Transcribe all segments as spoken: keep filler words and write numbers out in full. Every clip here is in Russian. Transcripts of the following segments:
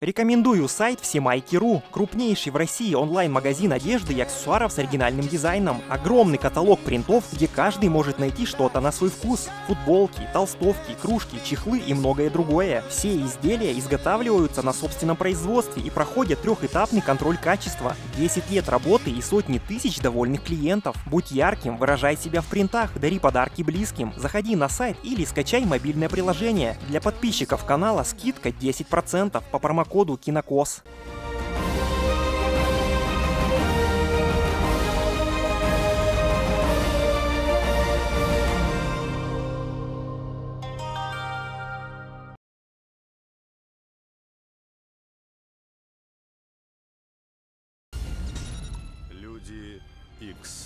Рекомендую сайт всемайки точка ру, крупнейший в России онлайн-магазин одежды и аксессуаров с оригинальным дизайном. Огромный каталог принтов, где каждый может найти что-то на свой вкус. Футболки, толстовки, кружки, чехлы и многое другое. Все изделия изготавливаются на собственном производстве и проходят трехэтапный контроль качества. десять лет работы и сотни тысяч довольных клиентов. Будь ярким, выражай себя в принтах, дари подарки близким. Заходи на сайт или скачай мобильное приложение. Для подписчиков канала скидка десять процентов по промокоду коду Кинокос. Люди Икс.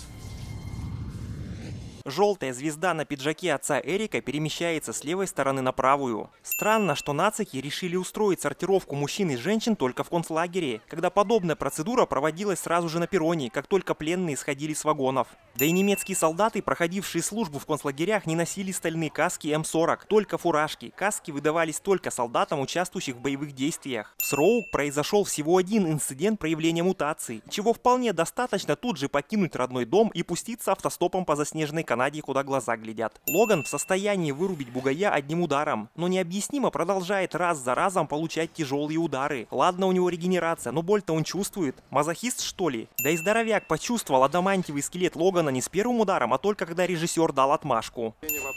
Желтая звезда на пиджаке отца Эрика перемещается с левой стороны на правую. Странно, что нацики решили устроить сортировку мужчин и женщин только в концлагере, когда подобная процедура проводилась сразу же на перроне, как только пленные сходили с вагонов. Да и немецкие солдаты, проходившие службу в концлагерях, не носили стальные каски эм сорок, только фуражки. Каски выдавались только солдатам, участвующих в боевых действиях. С Роук произошел всего один инцидент проявления мутации, чего вполне достаточно тут же покинуть родной дом и пуститься автостопом по заснеженной Канаде, куда глаза глядят. Логан в состоянии вырубить бугая одним ударом, но необъяснимо продолжает раз за разом получать тяжелые удары. Ладно, у него регенерация, но боль-то он чувствует. Мазохист, что ли? Да и здоровяк почувствовал адамантиевый скелет Логана не с первым ударом, а только когда режиссер дал отмашку.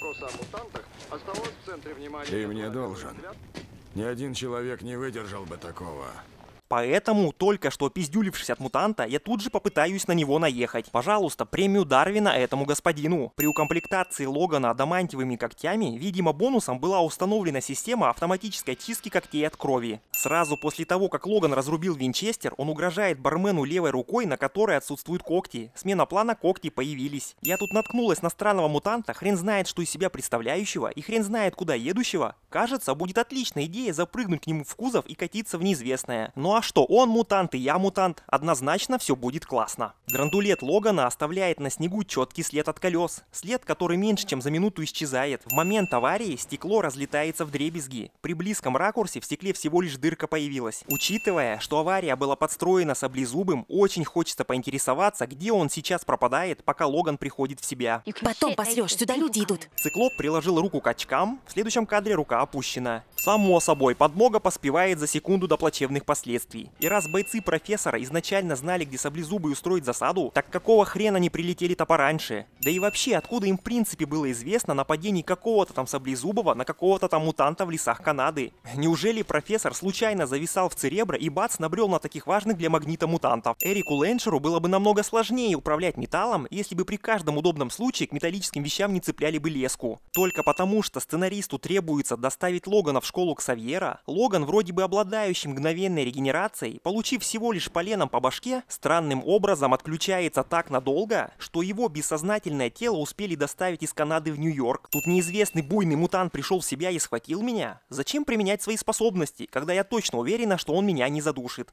Ты мне должен. Ни один человек не выдержал бы такого. Поэтому, только что пиздюлившись от мутанта, я тут же попытаюсь на него наехать. Пожалуйста, премию Дарвина этому господину. При укомплектации Логана адамантиевыми когтями, видимо, бонусом была установлена система автоматической чистки когтей от крови. Сразу после того, как Логан разрубил Винчестер, он угрожает бармену левой рукой, на которой отсутствуют когти. Смена плана, когти появились. Я тут наткнулась на странного мутанта, хрен знает, что из себя представляющего, и хрен знает, куда едущего. Кажется, будет отличная идея запрыгнуть к нему в кузов и катиться в неизвестное. Ну а А что, он мутант и я мутант, однозначно все будет классно. Драндулет Логана оставляет на снегу четкий след от колес. След, который меньше чем за минуту исчезает. В момент аварии стекло разлетается вдребезги. При близком ракурсе в стекле всего лишь дырка появилась. Учитывая, что авария была подстроена саблезубым, очень хочется поинтересоваться, где он сейчас пропадает, пока Логан приходит в себя. Потом посрешь, сюда люди идут. Циклоп приложил руку к очкам, в следующем кадре рука опущена. Само собой, подмога поспевает за секунду до плачевных последствий. И раз бойцы профессора изначально знали, где саблезубый устроить засаду, так какого хрена не прилетели-то пораньше? Да и вообще, откуда им в принципе было известно о нападении какого-то там саблезубого на какого-то там мутанта в лесах Канады? Неужели профессор случайно зависал в Церебро и бац, набрел на таких важных для магнита мутантов? Эрику Леншеру было бы намного сложнее управлять металлом, если бы при каждом удобном случае к металлическим вещам не цепляли бы леску. Только потому, что сценаристу требуется доставить Логана в школу Ксавьера, Логан, вроде бы обладающий мгновенной регенерацией, получив всего лишь поленом по башке, странным образом отключается так надолго, что его бессознательное тело успели доставить из Канады в Нью-Йорк. Тут неизвестный буйный мутант пришел в себя и схватил меня. Зачем применять свои способности, когда я точно уверена, что он меня не задушит?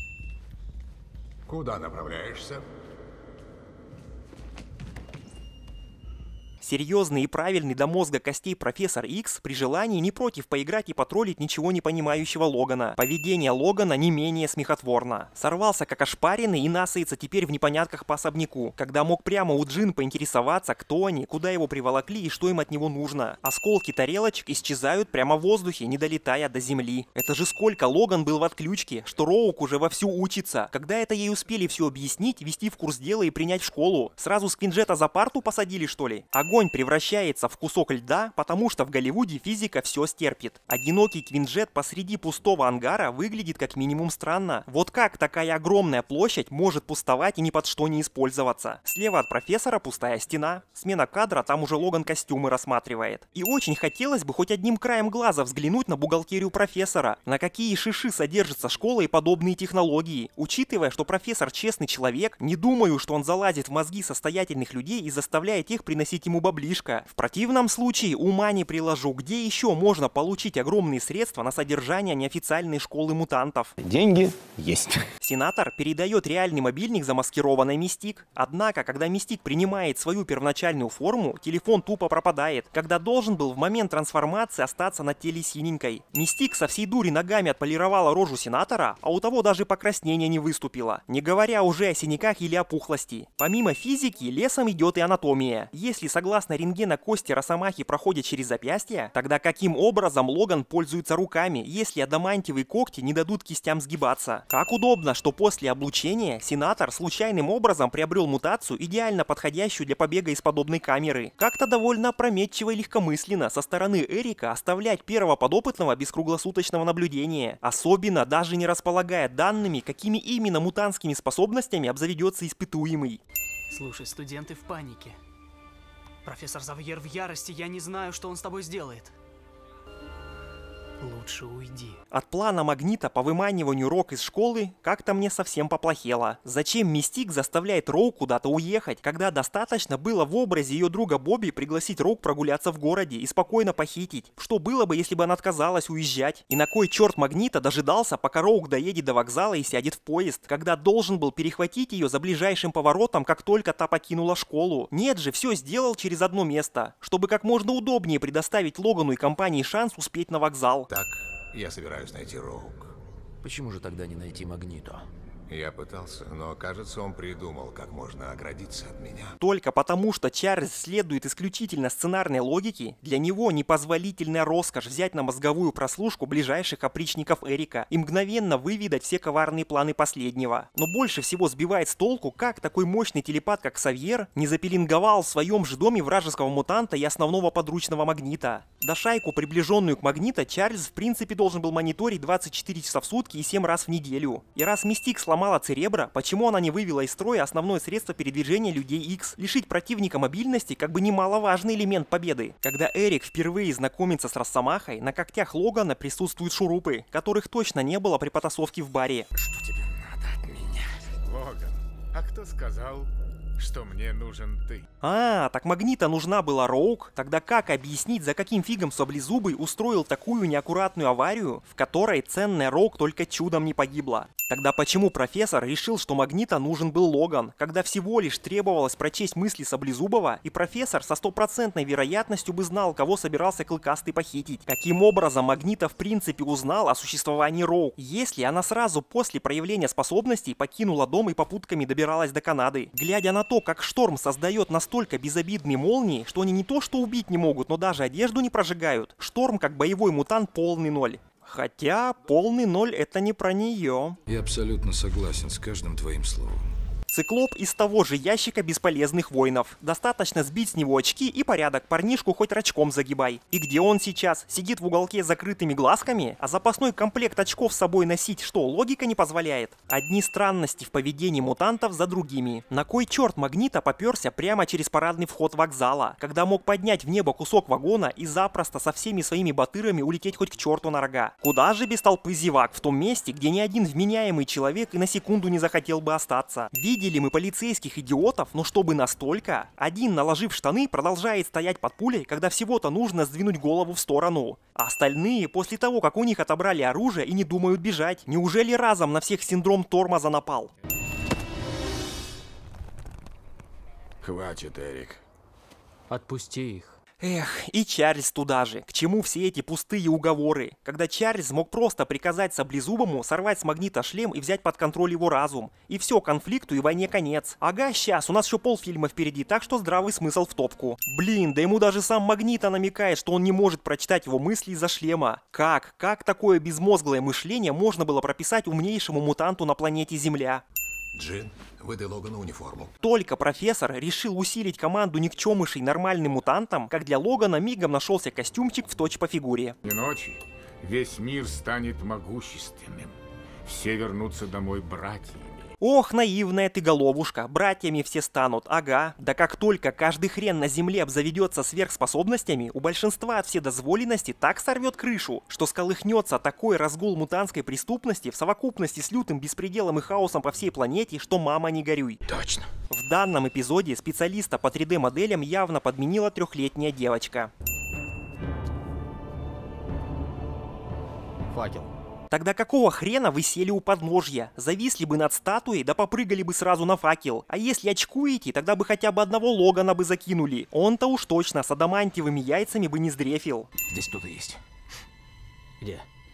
Куда направляешься? Серьезный и правильный до мозга костей профессор Икс при желании не против поиграть и потроллить ничего не понимающего Логана. Поведение Логана не менее смехотворно. Сорвался как ошпаренный и насается теперь в непонятках по особняку, когда мог прямо у Джин поинтересоваться, кто они, куда его приволокли и что им от него нужно. Осколки тарелочек исчезают прямо в воздухе, не долетая до земли. Это же сколько Логан был в отключке, что Роук уже вовсю учится. Когда это ей успели все объяснить, ввести в курс дела и принять в школу? Сразу Сквинджета за парту посадили, что ли? Огонь превращается в кусок льда, потому что в Голливуде физика все стерпит. Одинокий Квинджет посреди пустого ангара выглядит как минимум странно. Вот как такая огромная площадь может пустовать и ни под что не использоваться? Слева от профессора пустая стена. Смена кадра, там уже Логан костюмы рассматривает. И очень хотелось бы хоть одним краем глаза взглянуть на бухгалтерию профессора. На какие шиши содержится школа и подобные технологии. Учитывая, что профессор честный человек, не думаю, что он залазит в мозги состоятельных людей и заставляет их приносить ему ему баблишко. В противном случае ума не приложу, где еще можно получить огромные средства на содержание неофициальной школы мутантов. Деньги есть. Сенатор передает реальный мобильник замаскированной Мистик. Однако, когда Мистик принимает свою первоначальную форму, телефон тупо пропадает, когда должен был в момент трансформации остаться на теле синенькой. Мистик со всей дури ногами отполировала рожу сенатора, а у того даже покраснение не выступило, не говоря уже о синяках или опухлости. Помимо физики, лесом идет и анатомия. Если согласно рентгена кости росомахи проходят через запястье, тогда каким образом Логан пользуется руками, если адамантиевые когти не дадут кистям сгибаться? Как удобно, что после облучения сенатор случайным образом приобрел мутацию, идеально подходящую для побега из подобной камеры. Как-то довольно опрометчиво и легкомысленно со стороны Эрика оставлять первого подопытного без круглосуточного наблюдения, особенно даже не располагая данными, какими именно мутантскими способностями обзаведется испытуемый. Слушай, студенты в панике. Профессор Завьер в ярости, я не знаю, что он с тобой сделает. Лучше уйди. От плана Магнита по выманиванию Рок из школы как-то мне совсем поплохело. Зачем Мистик заставляет Роу куда-то уехать, когда достаточно было в образе ее друга Бобби пригласить Рок прогуляться в городе и спокойно похитить? Что было бы, если бы она отказалась уезжать? И на кой черт Магнита дожидался, пока Роук доедет до вокзала и сядет в поезд, когда должен был перехватить ее за ближайшим поворотом, как только та покинула школу? Нет же, все сделал через одно место, чтобы как можно удобнее предоставить Логану и компании шанс успеть на вокзал. Так, я собираюсь найти Роук. Почему же тогда не найти Магнито? Я пытался, но, кажется, он придумал, как можно оградиться от меня. Только потому, что Чарльз следует исключительно сценарной логике, для него непозволительная роскошь взять на мозговую прослушку ближайших опричников Эрика и мгновенно выведать все коварные планы последнего. Но больше всего сбивает с толку, как такой мощный телепат, как Савьер, не запеленговал в своем же доме вражеского мутанта и основного подручного Магнита. Да шайку, приближенную к Магнита, Чарльз в принципе должен был мониторить двадцать четыре часа в сутки и семь раз в неделю. И раз Мистик сломал Мало Церебра, почему она не вывела из строя основное средство передвижения Людей Икс? Лишить противника мобильности как бы немаловажный элемент победы. Когда Эрик впервые знакомится с Росомахой, на когтях Логана присутствуют шурупы, которых точно не было при потасовке в баре. Что тебе надо от меня? Логан, а кто сказал, что мне нужен ты? А, так Магнита нужна была Роук? Тогда как объяснить, за каким фигом Саблезубый устроил такую неаккуратную аварию, в которой ценная Роук только чудом не погибла? Тогда почему профессор решил, что Магнита нужен был Логан, когда всего лишь требовалось прочесть мысли Саблезубова, и профессор со стопроцентной вероятностью бы знал, кого собирался Клыкастый похитить? Каким образом Магнита в принципе узнал о существовании Роук, если она сразу после проявления способностей покинула дом и попутками добиралась до Канады? Глядя на то, как Шторм создает настолько безобидные молнии, что они не то что убить не могут, но даже одежду не прожигают, Шторм как боевой мутант полный ноль. Хотя полный ноль это не про нее. Я абсолютно согласен с каждым твоим словом. Циклоп из того же ящика бесполезных воинов. Достаточно сбить с него очки и порядок, парнишку хоть рачком загибай. И где он сейчас? Сидит в уголке с закрытыми глазками? А запасной комплект очков с собой носить что, логика не позволяет? Одни странности в поведении мутантов за другими. На кой черт Магнита попёрся прямо через парадный вход вокзала, когда мог поднять в небо кусок вагона и запросто со всеми своими батырами улететь хоть к черту на рога? Куда же без толпы зевак, в том месте, где ни один вменяемый человек и на секунду не захотел бы остаться? Видели мы полицейских идиотов, но чтобы настолько? Один, наложив штаны, продолжает стоять под пулей, когда всего-то нужно сдвинуть голову в сторону. А остальные, после того, как у них отобрали оружие и не думают бежать, неужели разом на всех синдром тормоза напал? Хватит, Эрик. Отпусти их. Эх, и Чарльз туда же. К чему все эти пустые уговоры? Когда Чарльз мог просто приказать Саблезубому сорвать с Магнита шлем и взять под контроль его разум. И все, конфликту и войне конец. Ага, сейчас, у нас еще полфильма впереди, так что здравый смысл в топку. Блин, да ему даже сам Магнита намекает, что он не может прочитать его мысли из-за шлема. Как? Как такое безмозглое мышление можно было прописать умнейшему мутанту на планете Земля? Джин, выдай Логану униформу. Только профессор решил усилить команду никчемышей нормальным мутантам, как для Логана мигом нашелся костюмчик в точь по фигуре. И ночи весь мир станет могущественным. Все вернутся домой братьями. Ох, наивная ты головушка, братьями все станут, ага. Да как только каждый хрен на земле обзаведется сверхспособностями, у большинства от вседозволенности так сорвет крышу, что сколыхнется такой разгул мутантской преступности в совокупности с лютым беспределом и хаосом по всей планете, что мама не горюй. Точно. В данном эпизоде специалиста по три дэ моделям явно подменила трехлетняя девочка. Факел. Тогда какого хрена вы сели у подножья? Зависли бы над статуей, да попрыгали бы сразу на факел. А если очкуете, тогда бы хотя бы одного Логана бы закинули. Он-то уж точно с адамантиевыми яйцами бы не сдрефил. Здесь кто-то есть. Где?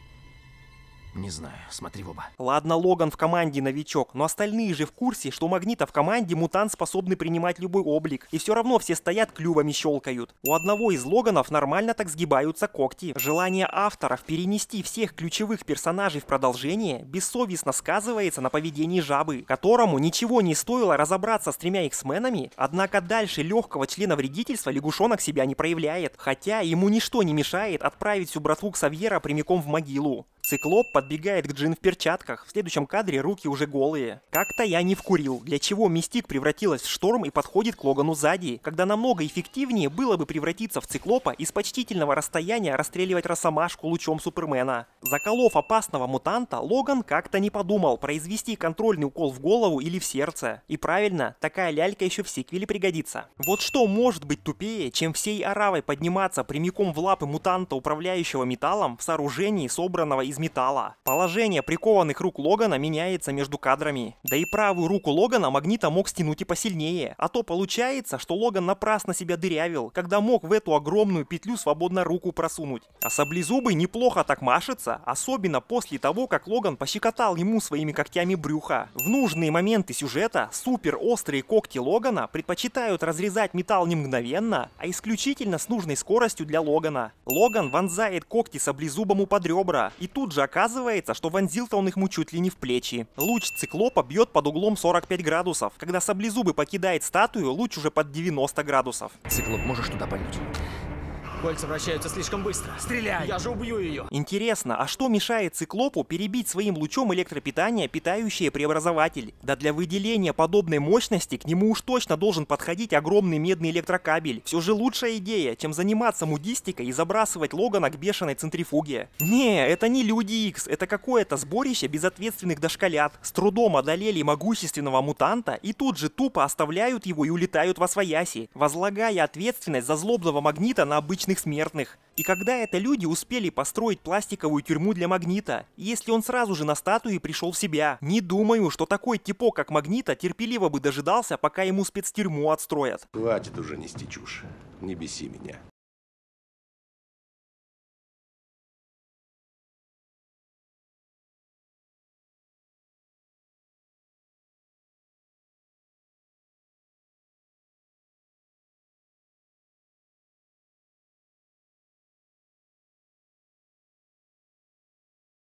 Не знаю, смотри в оба. Ладно, Логан в команде новичок, но остальные же в курсе, что у Магнита в команде мутант способный принимать любой облик. И все равно все стоят, клювами щелкают. У одного из Логанов нормально так сгибаются когти. Желание авторов перенести всех ключевых персонажей в продолжение бессовестно сказывается на поведении жабы, которому ничего не стоило разобраться с тремя иксменами, однако дальше легкого члена вредительства лягушонок себя не проявляет, хотя ему ничто не мешает отправить всю братву Ксавьера прямиком в могилу. Циклоп подбегает к Джин в перчатках, в следующем кадре руки уже голые. Как-то я не вкурил, для чего Мистик превратилась в Шторм и подходит к Логану сзади, когда намного эффективнее было бы превратиться в Циклопа и с почтительного расстояния расстреливать Росомашку лучом Супермена. Заколов опасного мутанта, Логан как-то не подумал произвести контрольный укол в голову или в сердце. И правильно, такая лялька еще в сиквеле пригодится. Вот что может быть тупее, чем всей оравой подниматься прямиком в лапы мутанта, управляющего металлом, в сооружении, собранного из металла. Положение прикованных рук Логана меняется между кадрами. Да и правую руку Логана Магнита мог стянуть и посильнее. А то получается, что Логан напрасно себя дырявил, когда мог в эту огромную петлю свободно руку просунуть. А Саблезубый неплохо так машется, особенно после того, как Логан пощекотал ему своими когтями брюха. В нужные моменты сюжета супер острые когти Логана предпочитают разрезать металл не мгновенно, а исключительно с нужной скоростью для Логана. Логан вонзает когти Саблезубому под ребра, и тут же оказывается, что вонзил-то он их ему чуть ли не в плечи. Луч Циклопа бьет под углом сорок пять градусов. Когда Саблезубый покидает статую, луч уже под девяносто градусов. Циклоп, можешь туда пальнуть? Кольца вращаются слишком быстро. Стреляй! Я же убью ее! Интересно, а что мешает Циклопу перебить своим лучом электропитание питающий преобразователь? Да для выделения подобной мощности к нему уж точно должен подходить огромный медный электрокабель. Все же лучшая идея, чем заниматься мудистикой и забрасывать Логана к бешеной центрифуге. Не, это не Люди Икс, это какое-то сборище безответственных дошколят. С трудом одолели могущественного мутанта и тут же тупо оставляют его и улетают восвояси, возлагая ответственность за злобного Магнита на обычных смертных. И когда это люди успели построить пластиковую тюрьму для Магнита, если он сразу же на статуе пришел в себя? Не думаю, что такой типок, как Магнита, терпеливо бы дожидался, пока ему спецтюрьму отстроят. Хватит уже нести чушь. Не беси меня.